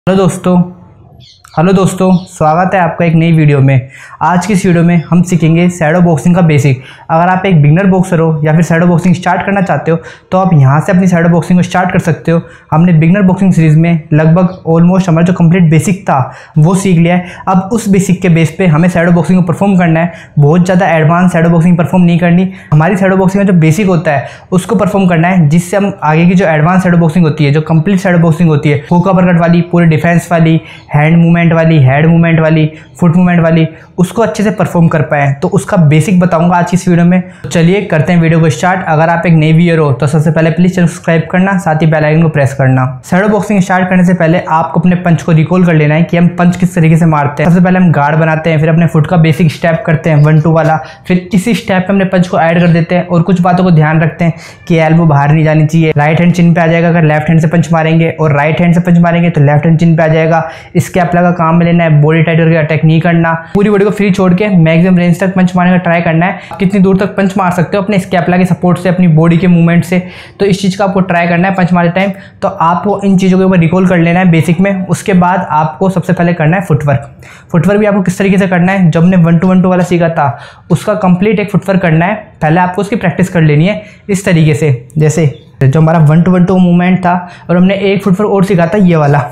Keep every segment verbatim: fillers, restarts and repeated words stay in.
Hello दोस्तों hello दोस्तों स्वागत है आपका एक नई वीडियो में। आज की इस वीडियो में हम सीखेंगे शैडो बॉक्सिंग का बेसिक। अगर आप एक बिगनर बॉक्सर हो या फिर शैडो बॉक्सिंग स्टार्ट करना चाहते हो तो आप यहां से अपनी शैडो बॉक्सिंग को स्टार्ट कर सकते हो। हमने बिगनर बॉक्सिंग सीरीज़ में लगभग ऑलमोस्ट हमारा जो कंप्लीट बेसिक था वो सीख लिया है। अब उस बेसिक के बेस पे हमें शैडो बॉक्सिंग को परफॉर्म करना है। बहुत ज़्यादा एडवांस शैडो बॉक्सिंग परफॉर्म नहीं करनी, हमारी शैडो बॉक्सिंग का जो बेसिक होता है उसको परफॉर्म करना है, जिससे हम आगे की जो एडवांस शैडो बॉक्सिंग होती है, जो कंप्लीट शैडो बॉक्सिंग होती है, हुक अपरकट वाली, पूरी डिफेंस वाली, हैंड मूवमेंट वाली, हेड मूवमेंट वाली, फुट मूवमेंट वाली, उसको अच्छे से परफॉर्म कर पाए। तो उसका बेसिक बताऊंगा आज की इस वीडियो में। तो चलिए करते हैं वीडियो को स्टार्ट। अगर आप एक नई व्यूअर हो तो सबसे पहले प्लीज चैनल सब्सक्राइब करना, साथ ही बेल आइकन को प्रेस करना। शैडो बॉक्सिंग स्टार्ट करने से पहले आपको अपने पंच को रिकॉल कर लेना है कि हम पंच किस तरीके से मारते हैं। सबसे पहले हम गार्ड बनाते हैं, फिर अपने फुट का बेसिक स्टेप करते हैं वन टू वाला, फिर इसी स्टेप पे अपने पंच को ऐड कर देते हैं और कुछ बातों को ध्यान रखते हैं कि एल्बो बाहर नहीं जानी चाहिए। राइट हैंड चिन पे आ जाएगा अगर लेफ्ट हैंड से पंच मारेंगे, और राइट हैंड से पंच मारेंगे तो लेफ्ट हैंड चिन पे आ जाएगा। स्कैप लगा काम में लेना है, बॉडी टाइट करके अटैक नहीं करना, पूरी बॉडी को फ्री छोड़ के मैक्सिमम रेंज तक पंच मारने का ट्राई करना है। कितनी दूर तक पंच मार सकते हो अपने स्कैपला के सपोर्ट से, अपनी बॉडी के मूवमेंट से, तो इस चीज़ का आपको ट्राई करना है पंच मारते टाइम। तो आपको इन चीज़ों के ऊपर रिकॉल कर लेना है बेसिक में। उसके बाद आपको सबसे पहले करना है फुटवर्क। फुटवर्क भी आपको किस तरीके से करना है, जब हमने वन टू वन टू वाला सीखा था उसका कंप्लीट एक फुटवर्क करना है। पहले आपको उसकी प्रैक्टिस कर लेनी है इस तरीके से, जैसे जो हमारा one two one two movement था और हमने एक फुटवर्क और सीखा था ये वाला।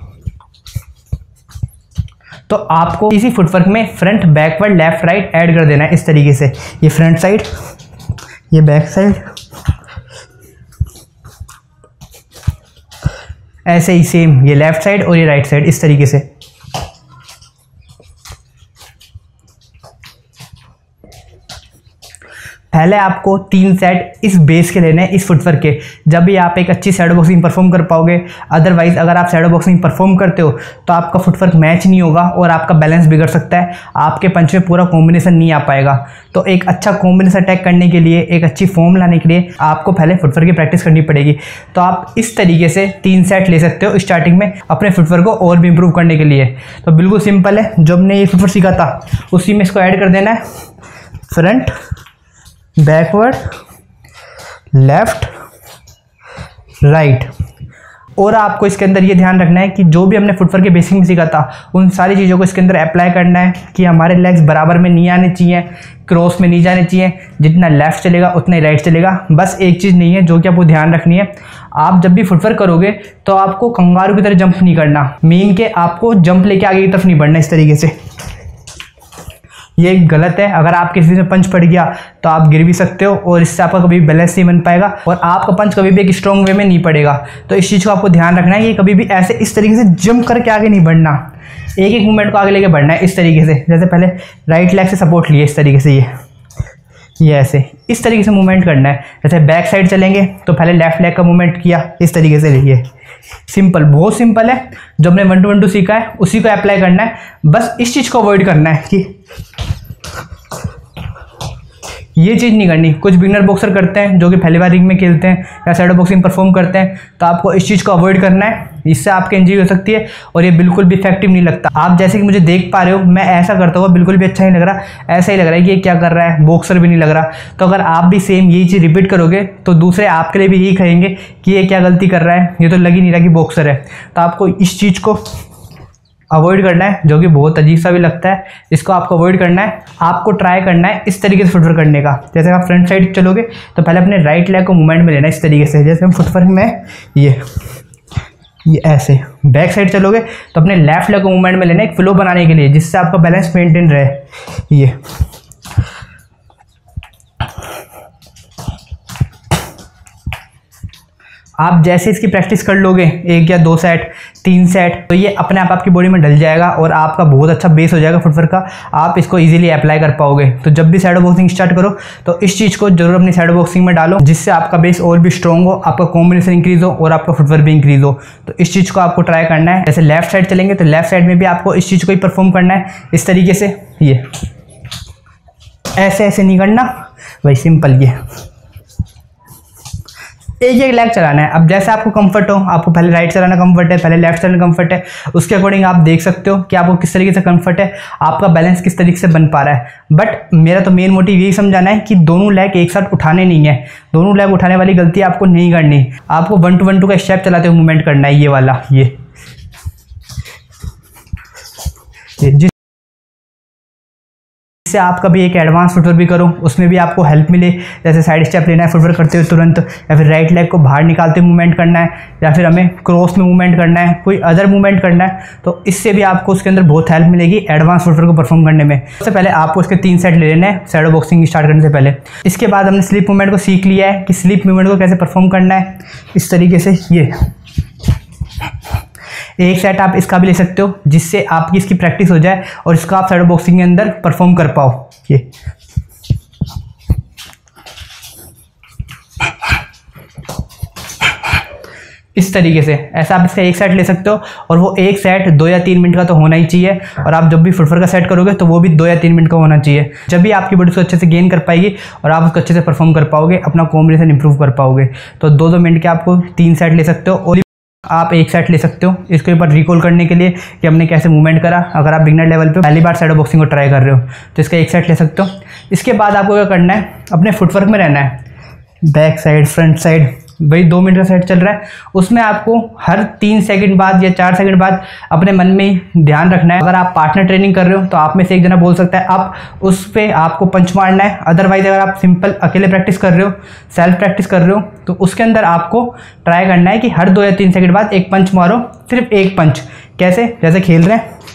तो आपको इसी फुटवर्क में front, backward, left, right add कर देना है इस तरीके से। ये फ्रंट साइड, ये बैक साइड, ऐसे ही सेम ये लेफ्ट साइड और ये राइट साइड इस तरीके से। पहले आपको तीन सेट इस बेस के लेने हैं, इस फुटवर्क के, जब भी आप एक अच्छी शैडो बॉक्सिंग परफॉर्म कर पाओगे। अदरवाइज अगर आप शैडो बॉक्सिंग परफॉर्म करते हो तो आपका फुटवर्क मैच नहीं होगा और आपका बैलेंस बिगड़ सकता है, आपके पंच में पूरा कॉम्बिनेशन नहीं आ पाएगा। तो एक अच्छा कॉम्बिनेशन अटैक करने के लिए, एक अच्छी फॉर्म लाने के लिए आपको पहले फुटवर्क की प्रैक्टिस करनी पड़ेगी। तो आप इस तरीके से तीन सेट ले सकते हो स्टार्टिंग में अपने फुटवर्क को और भी इंप्रूव करने के लिए। तो बिल्कुल सिंपल है, जो हमने ये फुटवर्क सीखा था उसी में इसको ऐड कर देना है। Front, backward, left, right. और आपको इसके अंदर ये ध्यान रखना है कि जो भी हमने फुटवर्क के बेसिक में सीखा था उन सारी चीज़ों को इसके अंदर अप्लाई करना है कि हमारे लेग्स बराबर में नहीं आने चाहिए, क्रॉस में नहीं जाने चाहिए। जितना लेफ्ट चलेगा उतना ही राइट चलेगा। बस एक चीज़ नहीं है जो कि आपको ध्यान रखनी है, आप जब भी फुटवर्क करोगे तो आपको कंगारू की तरह जंप नहीं करना, मीन के आपको जंप लेके आगे की तरफ नहीं बढ़ना इस तरीके से। ये गलत है। अगर आप किसी से पंच पड़ गया तो आप गिर भी सकते हो और इससे आपका कभी बैलेंस नहीं बन पाएगा और आपका पंच कभी भी एक स्ट्रॉन्ग वे में नहीं पड़ेगा। तो इस चीज़ को आपको ध्यान रखना है कि कभी भी ऐसे इस तरीके से जंप करके आगे नहीं बढ़ना, एक एक मूवमेंट को आगे लेके बढ़ना है इस तरीके से। जैसे पहले राइट लेग से सपोर्ट लिए इस तरीके से, ये ये ऐसे इस तरीके से मूवमेंट करना है। जैसे बैक साइड चलेंगे तो पहले लेफ्ट लेग का मूवमेंट किया इस तरीके से। ये सिंपल, बहुत सिंपल है। जो हमने वन टू वन टू सीखा है उसी को अप्लाई करना है। बस इस चीज़ को अवॉइड करना है कि ये चीज़ नहीं करनी। कुछ बिगनर बॉक्सर करते हैं जो कि पहली बार रिंग में खेलते हैं या शैडो बॉक्सिंग परफॉर्म करते हैं, तो आपको इस चीज़ को अवॉइड करना है। इससे आपकी इंजरी हो सकती है और ये बिल्कुल भी इफेक्टिव नहीं लगता। आप जैसे कि मुझे देख पा रहे हो, मैं ऐसा करता हुआ बिल्कुल भी अच्छा नहीं लग रहा, ऐसा ही लग रहा है कि ये क्या कर रहा है, बॉक्सर भी नहीं लग रहा। तो अगर आप भी सेम यही चीज़ रिपीट करोगे तो दूसरे आपके लिए भी यही कहेंगे कि ये क्या गलती कर रहा है, ये तो लग ही नहीं रहा कि बॉक्सर है। तो आपको इस चीज़ को अवॉइड करना है, जो कि बहुत अजीब सा भी लगता है। इसको आपको अवॉइड करना है। आपको ट्राई करना है इस तरीके से फुटवर्क करने का। जैसे आप फ्रंट साइड चलोगे तो पहले अपने राइट लेग को मूवमेंट में लेना इस तरीके से। जैसे हम फुटवर्क में ये ये ऐसे बैक साइड चलोगे तो अपने लेफ्ट लेग को मूवमेंट में लेना एक फ्लो बनाने के लिए, जिससे आपका बैलेंस मेंटेन रहे। ये आप जैसे इसकी प्रैक्टिस कर लोगे एक या दो सेट, तीन सेट, तो ये अपने आप आपकी बॉडी में ढल जाएगा और आपका बहुत अच्छा बेस हो जाएगा फुटवर्क का। आप इसको इजीली अप्लाई कर पाओगे। तो जब भी शैडो बॉक्सिंग स्टार्ट करो तो इस चीज़ को जरूर अपनी शैडो बॉक्सिंग में डालो, जिससे आपका बेस और भी स्ट्रॉन्ग हो, आपका कॉम्बिनेशन इंक्रीज हो और आपका फुटवर्क भी इंक्रीज हो। तो इस चीज़ को आपको ट्राई करना है। जैसे लेफ्ट साइड चलेंगे तो लेफ्ट साइड में भी आपको इस चीज़ को ही परफॉर्म करना है इस तरीके से। ये ऐसे ऐसे नहीं करना भाई, सिंपल। ये एक एक लेग चलाना है। अब जैसे आपको कंफर्ट हो, आपको पहले राइट चलाना कंफर्ट है, पहले लेफ्ट चलाना कंफर्ट है, उसके अकॉर्डिंग आप देख सकते हो कि आपको किस तरीके से कंफर्ट है, आपका बैलेंस किस तरीके से बन पा रहा है। बट मेरा तो मेन मोटिव यही समझाना है कि दोनों लेग एक साथ उठाने नहीं है, दोनों लेग उठाने वाली गलती आपको नहीं करनी। आपको वन टू वन टू का स्टेप चलाते हुए मूवमेंट करना है, ये वाला। ये जिस से आप कभी एक एडवांस फुटवर्क भी करो उसमें भी आपको हेल्प मिले, जैसे साइड स्टेप लेना है फुटवर्क करते हुए तुरंत, या फिर राइट लेग को बाहर निकालते हुए मूवमेंट करना है, या फिर हमें क्रॉस में मूवमेंट करना है, कोई अदर मूवमेंट करना है, तो इससे भी आपको उसके अंदर बहुत हेल्प मिलेगी एडवांस फुटवर्क को परफॉर्म करने में। सबसे पहले आपको उसके तीन सेट ले लेने हैं शैडो बॉक्सिंग स्टार्ट करने से पहले। इसके बाद हमने स्लिप मूवमेंट को सीख लिया है कि स्लिप मूवमेंट को कैसे परफॉर्म करना है। इस तरीके से ये एक सेट आप इसका भी ले सकते हो जिससे आपकी इसकी प्रैक्टिस हो जाए और इसका आप शैडो बॉक्सिंग के अंदर परफॉर्म कर पाओ। ये इस तरीके से ऐसा आप इसका एक सेट ले सकते हो और वो एक सेट दो या तीन मिनट का तो होना ही चाहिए, और आप जब भी फुटवर्क का सेट करोगे तो वो भी दो या तीन मिनट का होना चाहिए। जब भी आपकी बॉडी उसको अच्छे से गेन कर पाएगी और आप उसको अच्छे से परफॉर्म कर पाओगे, अपना कॉम्बिनेशन इंप्रूव कर पाओगे। तो दो दो मिनट के आपको तीन सेट ले सकते हो और आप एक सेट ले सकते हो इसके ऊपर रिकॉल करने के लिए कि हमने कैसे मूवमेंट करा। अगर आप बिगनर लेवल पे पहली बार शैडो बॉक्सिंग को ट्राई कर रहे हो तो इसका एक सेट ले सकते हो। इसके बाद आपको क्या करना है, अपने फुटवर्क में रहना है, बैक साइड फ्रंट साइड, वही दो मिनट का सेट चल रहा है, उसमें आपको हर तीन सेकंड बाद या चार सेकंड बाद अपने मन में ध्यान रखना है। अगर आप पार्टनर ट्रेनिंग कर रहे हो तो आप में से एक जना बोल सकता है आप उस पर आपको पंच मारना है। अदरवाइज अगर आप सिंपल अकेले प्रैक्टिस कर रहे हो, सेल्फ प्रैक्टिस कर रहे हो, तो उसके अंदर आपको ट्राई करना है कि हर दो या तीन सेकंड बाद एक पंच मारो, सिर्फ एक पंच। कैसे? जैसे खेल रहे हैं,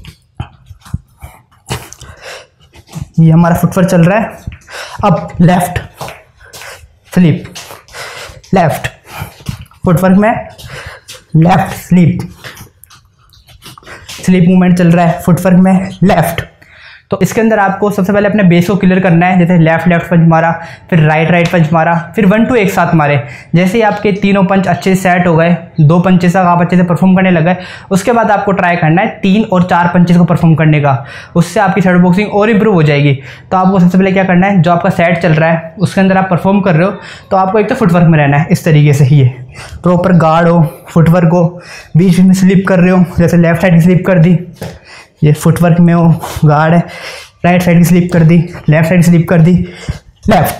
ये हमारा फुटवर्क चल रहा है, अब लेफ्ट स्लिप, लेफ्ट फुटवर्क में लेफ्ट स्लिप, स्लिप मूवमेंट चल रहा है फुटवर्क में लेफ्ट। तो इसके अंदर आपको सबसे पहले अपने बेस को क्लियर करना है, जैसे लेफ्ट लेफ्ट पंच मारा, फिर राइट राइट पंच मारा, फिर वन टू एक साथ मारे। जैसे ही आपके तीनों पंच अच्छे से सेट हो गए, दो पंचेस तक आप अच्छे से परफॉर्म करने लगे, उसके बाद आपको ट्राई करना है तीन और चार पंचेस को परफॉर्म करने का। उससे आपकी शैडो बॉक्सिंग और इंप्रूव हो जाएगी। तो आपको सबसे पहले क्या करना है, जो आपका सेट चल रहा है उसके अंदर आप परफॉर्म कर रहे हो तो आपको एक तो फुटवर्क में रहना है, इस तरीके से ही प्रॉपर गार्ड हो, फुटवर्क हो, बीच में स्लिप कर रहे हो, जैसे लेफ्ट साइड की स्लिप कर दी, ये फुटवर्क में हो, गार्ड है, राइट साइड की स्लिप कर दी, लेफ्ट साइड की स्लिप कर दी, लेफ्ट।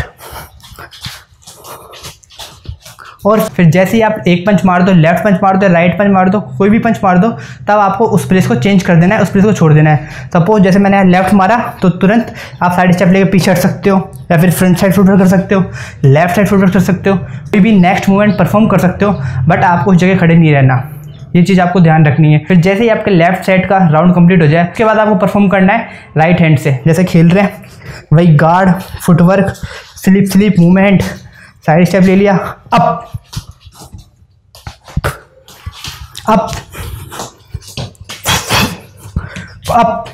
और फिर जैसे ही आप एक पंच मार दो, लेफ्ट पंच मार दो, राइट पंच मार दो, कोई भी पंच मार दो, तब आपको उस प्लेस को चेंज कर देना है, उस प्लेस को छोड़ देना है। सपोज जैसे मैंने लेफ्ट मारा तो तुरंत आप साइड स्टेप लेकर पीछे हट सकते हो, या फिर फ्रंट साइड फुटवर्क कर सकते हो, लेफ्ट साइड फुटवर्क कर सकते हो, कोई भी नेक्स्ट मूवमेंट परफॉर्म कर सकते हो, बट आपको उस जगह खड़े नहीं रहना। ये चीज़ आपको ध्यान रखनी है। फिर जैसे ही आपके लेफ्ट साइड का राउंड कंप्लीट हो जाए, उसके बाद आपको परफॉर्म करना है राइट हैंड से, जैसे खेल रहे हैं वही guard, footwork, slip slip movement, side step ले लिया, अप अप अप।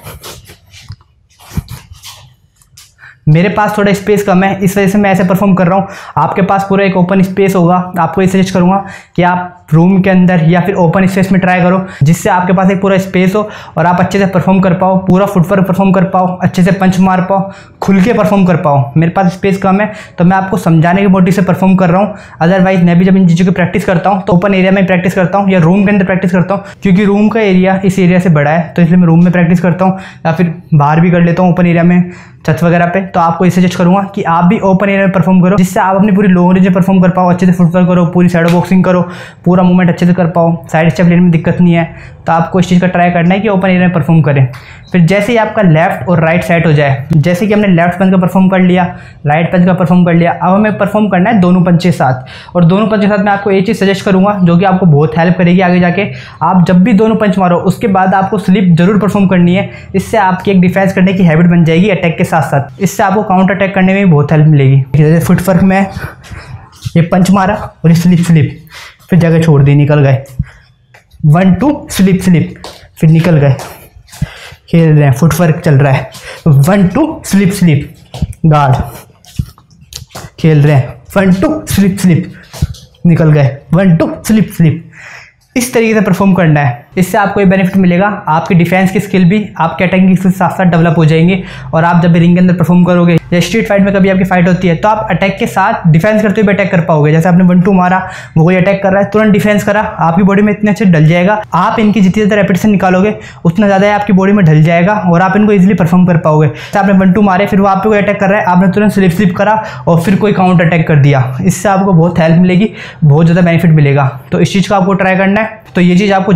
मेरे पास थोड़ा स्पेस कम है, इस वजह से मैं ऐसे परफॉर्म कर रहा हूँ। आपके पास पूरा एक ओपन स्पेस होगा, आपको ये सजेस्ट करूँगा कि आप रूम के अंदर या फिर ओपन स्पेस में ट्राई करो, जिससे आपके पास एक पूरा स्पेस हो और आप अच्छे से परफॉर्म कर पाओ, पूरा फुटवर्क परफॉर्म कर पाओ, अच्छे से पंच मार पाओ, खुल के परफॉर्म कर पाओ। मेरे पास स्पेस कम है तो मैं आपको समझाने की मोटिव से परफॉर्म कर रहा हूँ। अदरवाइज मैं भी जब इन चीज़ों की प्रैक्टिस करता हूँ तो ओपन एरिया में प्रैक्टिस करता हूँ या रूम के अंदर प्रैक्टिस करता हूँ, क्योंकि रूम का एरिया इस एरिया से बड़ा है, तो इसलिए मैं रूम में प्रैक्टिस करता हूँ या फिर बाहर भी कर लेता हूँ ओपन एरिया में, छत वगैरह पे। तो आपको ये सजेस्ट करूँगा कि आप भी ओपन एरिया में परफॉर्म करो, जिससे आप अपनी पूरी लॉन्ग रेंज में परफॉर्म कर पाओ, अच्छे से फुटवर्क करो, पूरी शैडो बॉक्सिंग करो, पूरा मूवमेंट अच्छे से कर पाओ, साइड स्टेप लेने में दिक्कत नहीं है। तो आपको इस चीज़ का ट्राई करना है कि ओपन एरिया में परफॉर्म करें। फिर जैसे ही आपका लेफ्ट और राइट सेट हो जाए, जैसे कि हमने लेफ्ट पंच का परफॉर्म कर लिया, राइट पंच का परफॉर्म कर लिया, अब हमें परफॉर्म करना है दोनों पंच के साथ। और दोनों पंच के साथ मैं आपको एक चीज़ सजेस्ट करूँगा जो कि आपको बहुत हेल्प करेगी आगे जाके। आप जब भी दोनों पंच मारो उसके बाद आपको स्लिप जरूर परफॉर्म करनी है, इससे आपकी एक डिफेंस करने की हैबिट बन जाएगी अटैक के साथ साथ। इससे आपको काउंटर अटैक करने में भी बहुत हेल्प मिलेगी। जैसे फुटवर्क में ये पंच मारा और ये स्लिप स्लिप, फिर जगह छोड़ दी, निकल गए, वन टू स्लिप स्लिप, फिर निकल गए, खेल रहे हैं, फुटवर्क चल रहा है, one two slip slip, guard खेल रहे हैं, वन टू स्लिप स्लिप, निकल गए, वन टू स्लिप स्लिप। इस तरीके से परफॉर्म करना है। इससे आपको ये बेनिफिट मिलेगा, आपकी डिफेंस की स्किल भी, आपके अटैकिंग की स्किल साथ साथ डेवलप हो जाएंगे। और आप जब भी रिंग के अंदर परफॉर्म करोगे या स्ट्रीट फाइट में कभी आपकी फाइट होती है तो आप अटैक के साथ डिफेंस करते हुए भी अटैक कर पाओगे। जैसे आपने वन टू मारा, वो कोई अटैक कर रहा है, तुरंत डिफेंस करा, आपकी बॉडी में इतने अच्छे डल जाएगा। आप इनकी जितनी ज़्यादा रेपिटेशन निकालोगे उतना ज़्यादा आपकी बॉडी में ढल जाएगा और आप इनको ईजिली परफॉर्म कर पाओगे। जैसे आपने वन टू मारे, फिर वो आप पे कोई अटैक कर रहा है, आपने तुरंत स्लिप स्लिप करा और फिर कोई काउंटर अटैक कर दिया। इससे आपको बहुत हेल्प मिलेगी, बहुत ज़्यादा बेनिफिट मिलेगा। तो इस चीज़ को आपको ट्राई करना है। तो ये चीज़ आपको जरूर परफॉर्म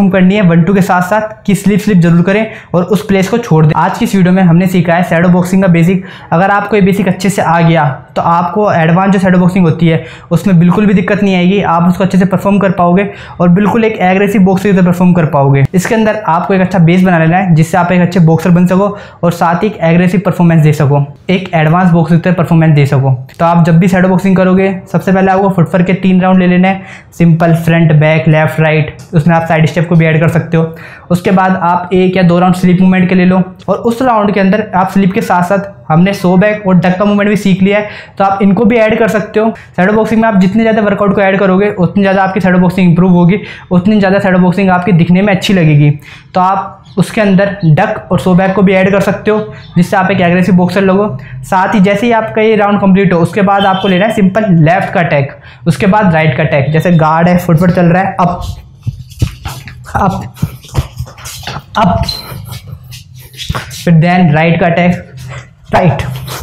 परफॉर्म करनी है वन टू के साथ साथ कि स्लिप स्लिप जरूर करें और उस प्लेस को छोड़ दें। आज की इस वीडियो में हमने सीखा है शैडो बॉक्सिंग का बेसिक। अगर आपको ये बेसिक अच्छे से आ गया तो आपको एडवांस जो शैडो बॉक्सिंग होती है उसमें बिल्कुल भी दिक्कत नहीं आएगी, आप उसको अच्छे से परफॉर्म कर पाओगे और बिल्कुल एक एग्रेसिव बॉक्सर की तरह परफॉर्म कर पाओगे। इसके अंदर आपको एक अच्छा बेस बना लेना है जिससे आप एक अच्छे बॉक्सर बन सको और साथ ही एक एग्रेसिव परफॉर्मेंस दे सको, एक एडवांस बॉक्सर की तरह परफॉर्मेंस दे सको। तो आप जब भी शैडो बॉक्सिंग करोगे सबसे पहले आपको फुटवर्क के तीन राउंड ले लेना है, simple, front, back, left, right, उसमें आप साइड स्टेप को भी ऐड कर सकते हो। उसके बाद आप एक या दो राउंड स्लिप मूवमेंट के ले लो और उस राउंड के अंदर आप स्लिप के साथ साथ हमने सो बैक और डक का मूवमेंट भी सीख लिया है तो आप इनको भी ऐड कर सकते हो। शैडो बॉक्सिंग में आप जितने ज़्यादा वर्कआउट को ऐड करोगे उतनी ज़्यादा आपकी शैडो बॉक्सिंग इंप्रूव होगी, उतनी ज़्यादा शैडो बॉक्सिंग आपकी दिखने में अच्छी लगेगी। तो आप उसके अंदर डक और सो बैक को भी ऐड कर सकते हो जिससे आप एक एग्रेसिव बॉक्सर लगो। साथ ही जैसे ही आपका ये राउंड कंप्लीट हो उसके बाद आपको लेना है सिंपल लेफ्ट का अटैक, उसके बाद राइट का अटैक। जैसे गार्ड है, फुटवर्क चल रहा है, अप अप अप, फिर देन राइट का अटैक, राइट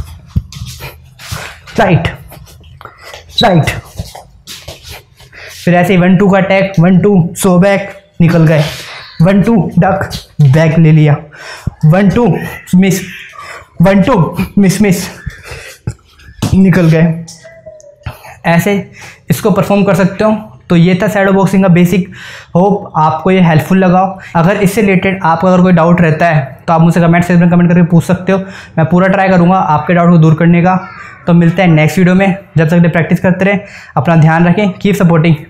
राइट राइट, फिर ऐसे वन टू का attack, one two sway back, निकल गए, वन टू डक, बैक ले लिया, one two miss, one two miss miss, निकल गए। ऐसे इसको परफॉर्म कर सकते हो। तो ये था शैडो बॉक्सिंग का बेसिक। होप आपको ये हेल्पफुल लगा। अगर इससे रिलेटेड आपका अगर कोई डाउट रहता है तो आप मुझसे कमेंट सेक्शन में कमेंट करके पूछ सकते हो, मैं पूरा ट्राई करूँगा आपके डाउट को दूर करने का। तो मिलते हैं नेक्स्ट वीडियो में, जब तक प्रैक्टिस करते रहें, अपना ध्यान रखें, कीप सपोर्टिंग